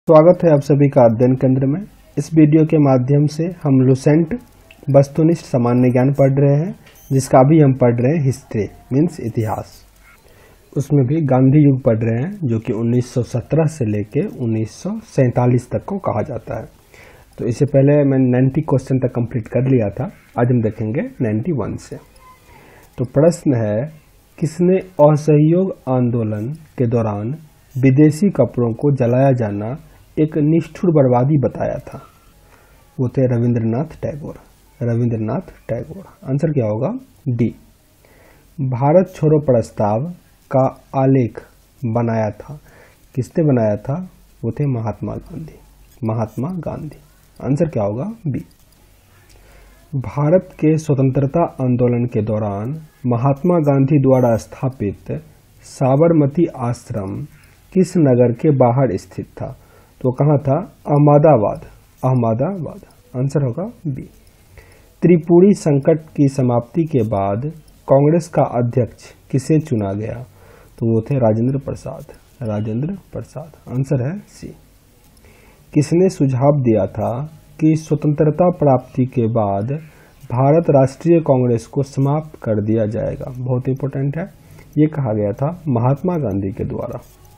स्वागत है आप सभी का अध्ययन केंद्र में। इस वीडियो के माध्यम से हम लुसेंट वस्तुनिष्ठ सामान्य ज्ञान पढ़ रहे हैं, जिसका अभी हम पढ़ रहे हैं हिस्ट्री मीन्स इतिहास। उसमें भी गांधी युग पढ़ रहे हैं, जो कि 1917 से लेके 1947 तक को कहा जाता है। तो इससे पहले मैंने 90 क्वेश्चन तक कंप्लीट कर लिया था। आज हम देखेंगे 91 से। तो प्रश्न है, किसने असहयोग आंदोलन के दौरान विदेशी कपड़ों को जलाया जाना एक निष्ठुर बर्बादी बताया था? वो थे रविंद्रनाथ टैगोर। रविंद्रनाथ टैगोर। आंसर क्या होगा? डी। भारत छोड़ो प्रस्ताव का आलेख बनाया था, किसने बनाया था? वो थे महात्मा गांधी। महात्मा गांधी। आंसर क्या होगा? बी। भारत के स्वतंत्रता आंदोलन के दौरान महात्मा गांधी द्वारा स्थापित साबरमती आश्रम किस नगर के बाहर स्थित था? तो कहाँ था? अहमदाबाद। अहमदाबाद। आंसर होगा बी। त्रिपुरी संकट की समाप्ति के बाद कांग्रेस का अध्यक्ष किसे चुना गया? तो वो थे राजेंद्र प्रसाद। राजेंद्र प्रसाद। आंसर है सी। किसने सुझाव दिया था कि स्वतंत्रता प्राप्ति के बाद भारत राष्ट्रीय कांग्रेस को समाप्त कर दिया जाएगा? बहुत इंपॉर्टेंट है, ये कहा गया था महात्मा गांधी के द्वारा।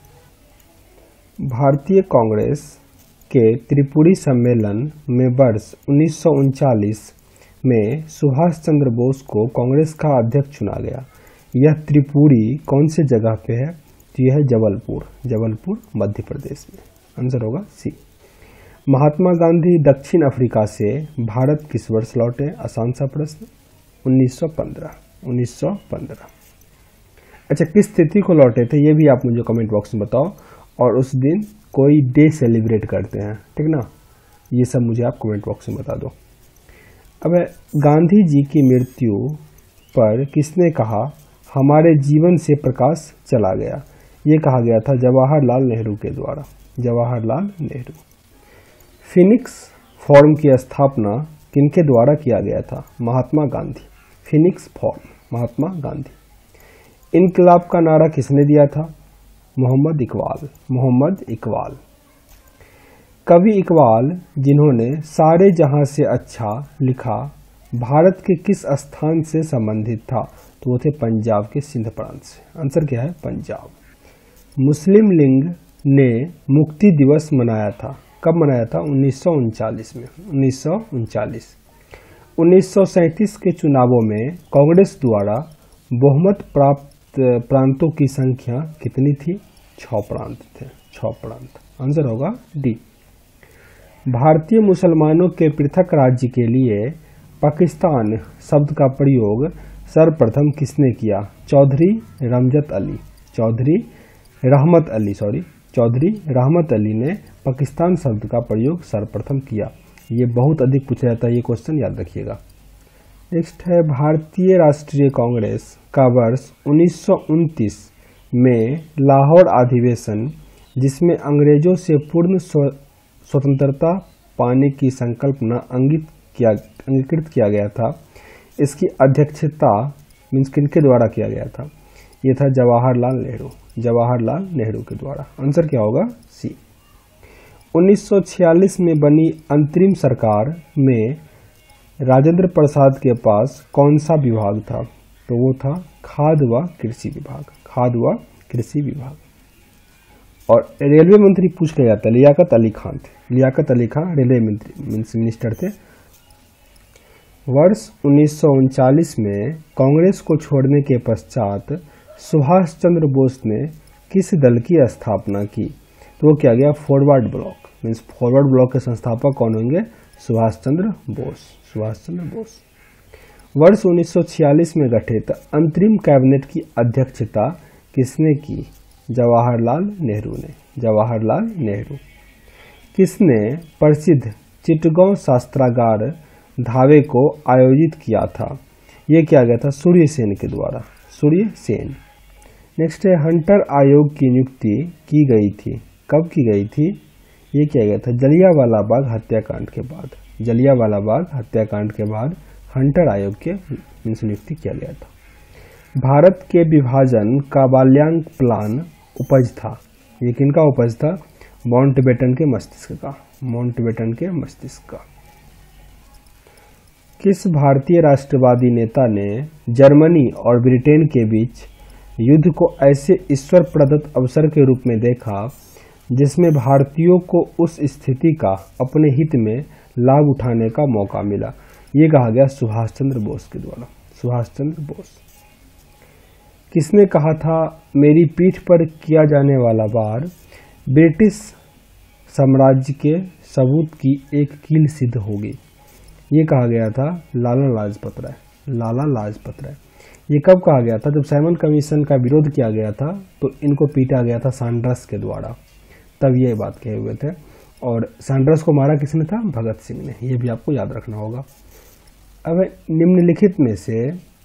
भारतीय कांग्रेस के त्रिपुरी सम्मेलन में वर्ष 1939 में सुभाष चंद्र बोस को कांग्रेस का अध्यक्ष चुना गया। यह त्रिपुरी कौन से जगह पे है? तो यह है जबलपुर। जबलपुर मध्य प्रदेश में। आंसर होगा सी। महात्मा गांधी दक्षिण अफ्रीका से भारत किस वर्ष लौटे? आसान सा प्रश्न। 1915। 1915। अच्छा, किस तिथि को लौटे थे ये भी आप मुझे कमेंट बॉक्स में बताओ, और उस दिन कोई डे सेलिब्रेट करते हैं, ठीक ना? ये सब मुझे आप कमेंट बॉक्स में बता दो। अब गांधी जी की मृत्यु पर किसने कहा हमारे जीवन से प्रकाश चला गया? ये कहा गया था जवाहरलाल नेहरू के द्वारा। जवाहरलाल नेहरू। फिनिक्स फॉर्म की स्थापना किनके द्वारा किया गया था? महात्मा गांधी। Phoenix farm, Mahatma Gandhi. इनकलाब का नारा किसने दिया था? मोहम्मद इकबाल। मोहम्मद इकबाल। कवि इकबाल, जिन्होंने सारे जहां से अच्छा लिखा, भारत के किस स्थान से संबंधित था? तो वो थे पंजाब के सिंध प्रांत से। आंसर क्या है? पंजाब। मुस्लिम लीग ने मुक्ति दिवस मनाया था, कब मनाया था? 1939 में। 1939। 1937 के चुनावों में कांग्रेस द्वारा बहुमत प्राप्त प्रांतों की संख्या कितनी थी? 6 प्रांत थे। 6 प्रांत। आंसर होगा डी। भारतीय मुसलमानों के पृथक राज्य के लिए पाकिस्तान शब्द का प्रयोग सर्वप्रथम किसने किया? चौधरी रहमत अली। चौधरी रहमत अली, चौधरी रहमत अली ने पाकिस्तान शब्द का प्रयोग सर्वप्रथम किया। ये बहुत अधिक पूछा जाता है, ये क्वेश्चन याद रखिएगा। नेक्स्ट है, भारतीय राष्ट्रीय कांग्रेस का वर्ष 1929 में लाहौर अधिवेशन, जिसमें अंग्रेजों से पूर्ण स्वतंत्रता पाने की संकल्पना अंगीकृत किया गया था, इसकी अध्यक्षता मीन्स किनके द्वारा किया गया था? ये था जवाहरलाल नेहरू। जवाहरलाल नेहरू के द्वारा। आंसर क्या होगा? सी। 1946 में बनी अंतरिम सरकार में राजेंद्र प्रसाद के पास कौन सा विभाग था? तो वो था खाद्य व कृषि विभाग। खाद्य व कृषि विभाग। और रेलवे मंत्री पूछ के जाता है, लियाकत अली खान थे। लियाकत अली खान रेलवे मंत्री मिनिस्टर थे। वर्ष 1939 में कांग्रेस को छोड़ने के पश्चात सुभाष चंद्र बोस ने किस दल की स्थापना की? तो वो क्या गया? Forward bloc. Means forward bloc के संस्थापक कौन होंगे? सुभाष चंद्र बोस। सुभाष चंद्र बोस। वर्ष 1946 में गठित अंतरिम कैबिनेट की अध्यक्षता किसने की? जवाहरलाल नेहरू ने। जवाहरलाल नेहरू। किसने प्रसिद्ध चिटगांव शस्त्रागार धावे को आयोजित किया था? ये किया गया था सूर्य सेन के द्वारा। सूर्य सेन। नेक्स्ट है, हंटर आयोग की नियुक्ति की गई थी, कब की गई थी? ये किया गया था जलियांवाला बाग हत्याकांड के बाद। जलियांवाला बाग हत्याकांड के बाद हंटर आयोग के नियुक्ति किया गया था। भारत के विभाजन का बाल्याङ्क प्लान उपज था। ये किनका उपज था? माउंटबेटन के मस्तिष्क का, माउंटबेटन के मस्तिष्क का। किस भारतीय राष्ट्रवादी नेता ने जर्मनी और ब्रिटेन के बीच युद्ध को ऐसे ईश्वर प्रदत्त अवसर के रूप में देखा जिसमें भारतीयों को उस स्थिति का अपने हित में लाभ उठाने का मौका मिला? ये कहा गया सुभाष चंद्र बोस के द्वारा, सुभाष चंद्र बोस। किसने कहा था मेरी पीठ पर किया जाने वाला वार ब्रिटिश साम्राज्य के सबूत की एक कील सिद्ध होगी? ये कहा गया था लाला लाजपत राय, लाला लाजपत राय। ये कब कहा गया था? जब साइमन कमीशन का विरोध किया गया था तो इनको पीटा गया था सैंडर्स के द्वारा, तब ये बात कहे हुए थे। और सैंडर्स को मारा किसने था? भगत सिंह ने। ये भी आपको याद रखना होगा। अब निम्नलिखित में से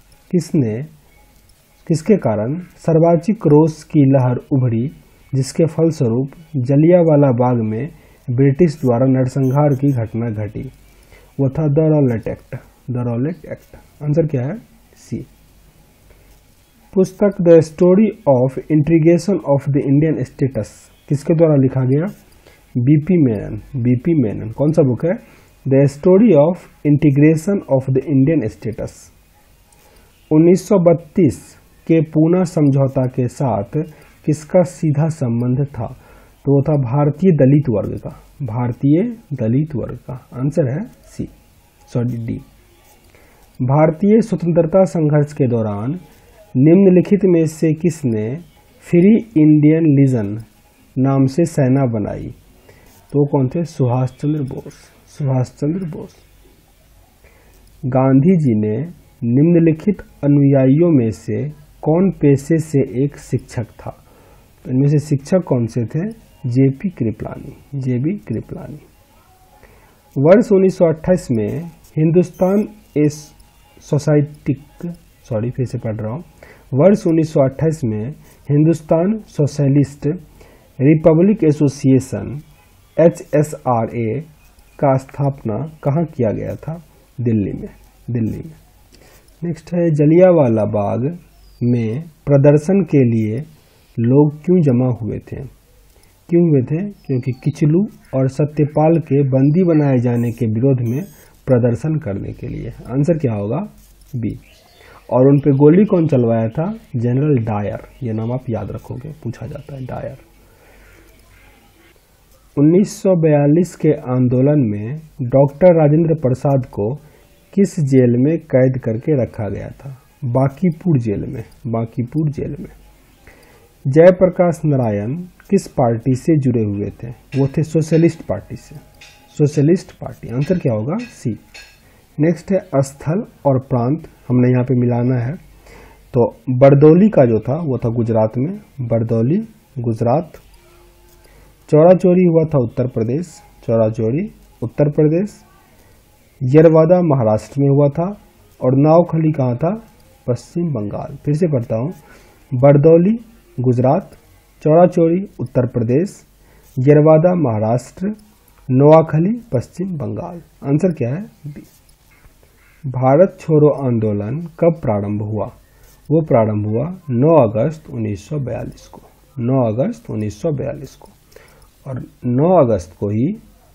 किसके कारण सर्वाधिक रोष की लहर उभरी जिसके फलस्वरूप जलियांवाला बाग में ब्रिटिश द्वारा नरसंहार की घटना घटी? वो था the Rowlatt act, the Rowlatt act. Answer क्या है? सी। पुस्तक the story of integration of the Indian states किसके द्वारा लिखा गया? BP Menon, BP Menon. कौन सा बुक है? The story of integration of the Indian states. 1932 के पूना समझौता के साथ किसका सीधा संबंध था? तो वो था भारतीय दलित वर्ग का, भारतीय दलित वर्ग का। आंसर है सी, सॉरी डी। भारतीय स्वतंत्रता संघर्ष के दौरान निम्नलिखित में से किसने फ्री इंडियन लीजन नाम से सेना बनाई? तो कौन थे? सुभाष चंद्र बोस, सुभाष चंद्र बोस। गांधी जी ने निम्नलिखित अनुयायियों में से कौन पेशे से एक शिक्षक था? तो इनमें से शिक्षक कौन से थे? JP Kripalani, JB Kripalani. वर्ष 1928 में हिंदुस्तान वर्ष 1928 में Hindustan socialist republic association HSRA का स्थापना कहाँ किया गया था? दिल्ली में, दिल्ली में। नेक्स्ट है जलियांवाला बाग में प्रदर्शन के लिए लोग क्यों जमा हुए थे? क्यों हुए थे? क्योंकि किचलू और सत्यपाल के बंदी बनाए जाने के विरोध में प्रदर्शन करने के लिए। आंसर क्या होगा? बी। और उन पे गोली कौन चलवाया था? General Dyer. ये नाम आप याद रखोगे, पूछा जाता है, डायर। 1942 के आंदोलन में डॉक्टर राजेंद्र प्रसाद को किस जेल में कैद करके रखा गया था? बांकीपुर जेल में, बांकीपुर जेल में। जयप्रकाश नारायण किस पार्टी से जुड़े हुए थे? वो थे सोशलिस्ट पार्टी से, सोशलिस्ट पार्टी। आंसर क्या होगा? सी। नेक्स्ट है स्थल और प्रांत, हमने यहाँ पे मिलाना है। तो बरदौली का जो था वो था गुजरात में, बरदौली गुजरात। चौरा चोरी हुआ था उत्तर प्रदेश, चौरा चोरी उत्तर प्रदेश। यरवादा महाराष्ट्र में हुआ था और नावखली कहाँ था? पश्चिम बंगाल। फिर से पढ़ता हूँ, बरदौली गुजरात, चौरा चोरी उत्तर प्रदेश, यरवादा महाराष्ट्र, नोआखली पश्चिम बंगाल। आंसर क्या है? बी। भारत छोड़ो आंदोलन कब प्रारंभ हुआ? वो प्रारंभ हुआ 9 अगस्त 1942 को, 9 अगस्त 1942 को। और 9 अगस्त को ही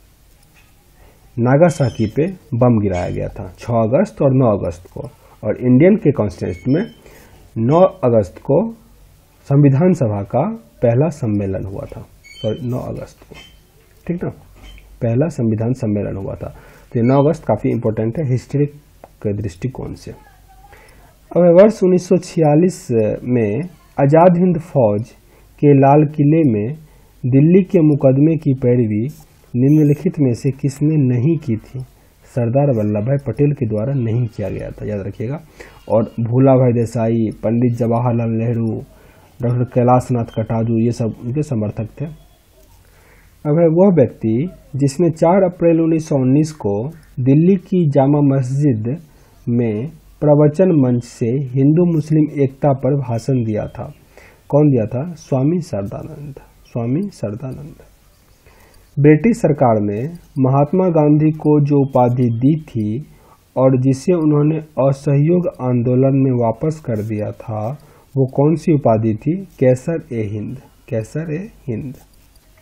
नागासाकी पे बम गिराया गया था, 6 अगस्त और 9 अगस्त को। और इंडियन के कॉन्स्टिट्यूशन में 9 अगस्त को संविधान सभा का पहला सम्मेलन हुआ था, सॉरी 9 अगस्त को, ठीक ना, पहला संविधान सम्मेलन हुआ था। तो 9 अगस्त काफ़ी इंपॉर्टेंट है हिस्ट्री के दृष्टिकोण से। अब वर्ष 1946 में आज़ाद हिंद फौज के लाल किले में दिल्ली के मुकदमे की पैरवी निम्नलिखित में से किसने नहीं की थी? सरदार वल्लभ भाई पटेल के द्वारा नहीं किया गया था, याद रखिएगा। और भूला भाई देसाई, पंडित जवाहरलाल नेहरू, डॉक्टर कैलाश नाथ कटाजू, ये सब उनके समर्थक थे। अब है वह व्यक्ति जिसने 4 अप्रैल 1919 को दिल्ली की जामा मस्जिद में प्रवचन मंच से हिंदू मुस्लिम एकता पर भाषण दिया था। कौन दिया था? स्वामी सरदानंद, स्वामी सरदानंद। ब्रिटिश सरकार ने महात्मा गांधी को जो उपाधि दी थी और जिसे उन्होंने असहयोग आंदोलन में वापस कर दिया था, वो कौन सी उपाधि थी? कैसर ए हिंद, कैसर ए हिंद।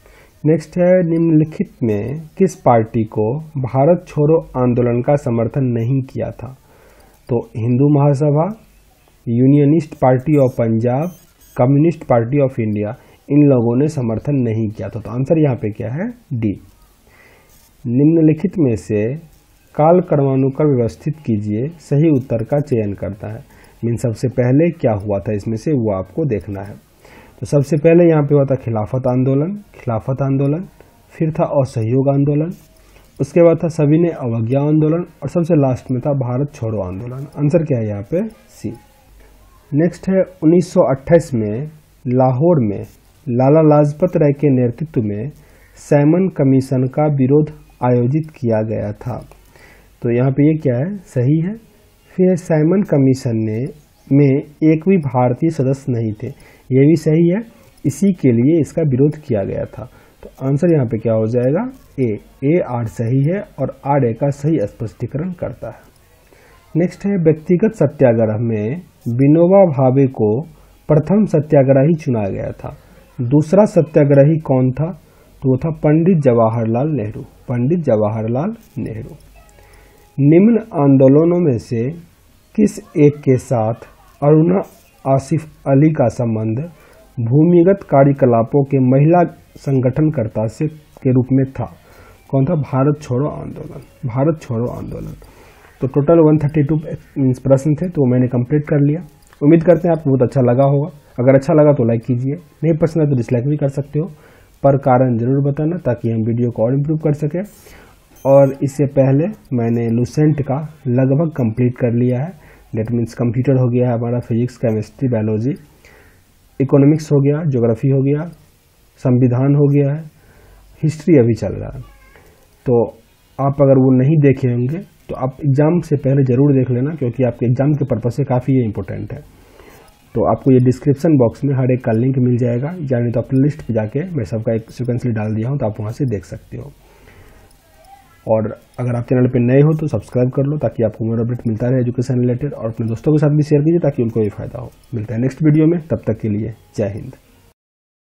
नेक्स्ट है, निम्नलिखित में किस पार्टी को भारत छोड़ो आंदोलन का समर्थन नहीं किया था? तो Hindu Mahasabha, unionist party of Punjab, communist party of India, इन लोगों ने समर्थन नहीं किया था। तो आंसर यहाँ पे क्या है? डी। निम्नलिखित में से काल क्रमानुसार व्यवस्थित कीजिए, सही उत्तर का चयन करता है। मीन सबसे पहले क्या हुआ था इसमें से वो आपको देखना है। तो सबसे पहले यहाँ पे हुआ था खिलाफत आंदोलन, फिर था असहयोग आंदोलन, उसके बाद था सविनय अवज्ञा आंदोलन और सबसे लास्ट में था भारत छोड़ो आंदोलन। आंसर क्या है यहाँ पे? सी। नेक्स्ट है, 1928 में लाहौर में लाला लाजपत राय के नेतृत्व में सैमन कमीशन का विरोध आयोजित किया गया था। तो यहाँ पे ये क्या है? सही है। फिर सैमन कमीशन में एक भी भारतीय सदस्य नहीं थे, ये भी सही है, इसी के लिए इसका विरोध किया गया था। तो आंसर यहाँ पे क्या हो जाएगा? ए आर सही है और आर ए का सही स्पष्टीकरण करता है। नेक्स्ट है, व्यक्तिगत सत्याग्रह में विनोबा भावे को प्रथम सत्याग्रही चुना गया था। दूसरा सत्याग्रही कौन था? तो वो था पंडित जवाहरलाल नेहरू। निम्न आंदोलनों में से किस एक के साथ अरुणा आसिफ अली का संबंध भूमिगत कार्यकलापों के महिला संगठनकर्ता से के रूप में था? कौन था? भारत छोड़ो आंदोलन। तो टोटल 132 प्रश्न थे, तो मैंने कंप्लीट कर लिया। उम्मीद करते हैं आपको बहुत अच्छा लगा होगा। अगर अच्छा लगा तो लाइक कीजिए, नहीं पसंद है तो डिसलाइक भी कर सकते हो, पर कारण जरूर बताना ताकि हम वीडियो को और इम्प्रूव कर सकें। और इससे पहले मैंने लूसेंट का लगभग कंप्लीट कर लिया है। डेट मीन्स कंप्यूटर हो गया है हमारा, फिजिक्स, केमिस्ट्री, बायोलॉजी, इकोनॉमिक्स हो गया, ज्योग्राफी हो गया, संविधान हो गया है, हिस्ट्री अभी चल रहा है। तो आप अगर वो नहीं देखे होंगे तो आप एग्ज़ाम से पहले ज़रूर देख लेना, क्योंकि आपके एग्ज़ाम के पर्पज़ से काफ़ी ये इंपॉर्टेंट है। तो आपको ये डिस्क्रिप्शन बॉक्स में हर एक का लिंक मिल जाएगा, यानी तो अपनी लिस्ट पे जाके मैं सबका एक सिक्वेंसली डाल दिया हूँ, तो आप वहाँ से देख सकते हो। और अगर आप चैनल पे नए हो तो सब्सक्राइब कर लो ताकि आपको मोर अपडेट मिलता रहे एजुकेशन रिलेटेड, और अपने दोस्तों के साथ भी शेयर कीजिए ताकि उनको भी फायदा हो। मिलता है नेक्स्ट वीडियो में, तब तक के लिए जय हिंद।